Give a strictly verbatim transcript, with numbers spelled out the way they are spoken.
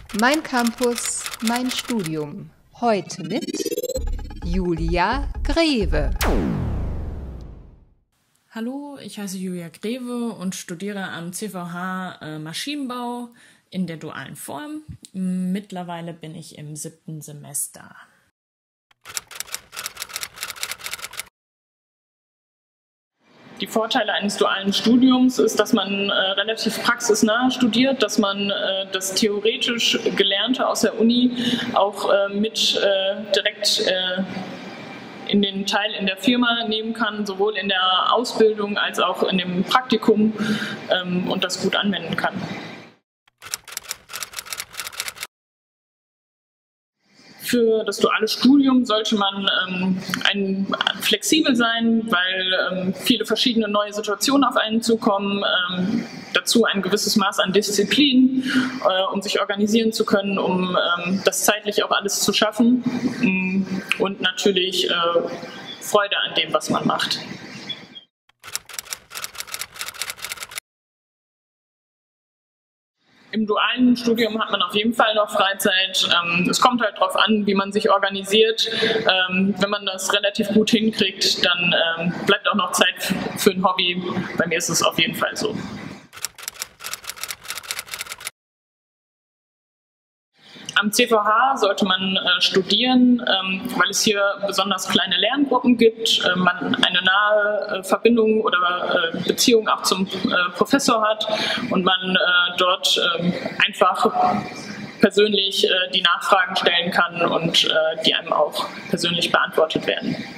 Mein Campus, mein Studium. Heute mit Julia Greve. Hallo, ich heiße Julia Greve und studiere am C V H äh, Maschinenbau in der dualen Form. Mittlerweile bin ich im siebten Semester. Die Vorteile eines dualen Studiums ist, dass man äh, relativ praxisnah studiert, dass man äh, das theoretisch Gelernte aus der Uni auch äh, mit äh, direkt äh, in den Teil in der Firma nehmen kann, sowohl in der Ausbildung als auch in dem Praktikum ähm, und das gut anwenden kann. Für das duale Studium sollte man ähm, ein, flexibel sein, weil ähm, viele verschiedene neue Situationen auf einen zukommen. Ähm, dazu ein gewisses Maß an Disziplin, äh, um sich organisieren zu können, um ähm, das zeitlich auch alles zu schaffen. Und natürlich äh, Freude an dem, was man macht. Im dualen Studium hat man auf jeden Fall noch Freizeit. Es kommt halt darauf an, wie man sich organisiert. Wenn man das relativ gut hinkriegt, dann bleibt auch noch Zeit für ein Hobby. Bei mir ist es auf jeden Fall so. Am C V H sollte man äh, studieren, ähm, weil es hier besonders kleine Lerngruppen gibt, äh, man eine nahe äh, Verbindung oder äh, Beziehung auch zum äh, Professor hat und man äh, dort äh, einfach persönlich äh, die Nachfragen stellen kann und äh, die einem auch persönlich beantwortet werden.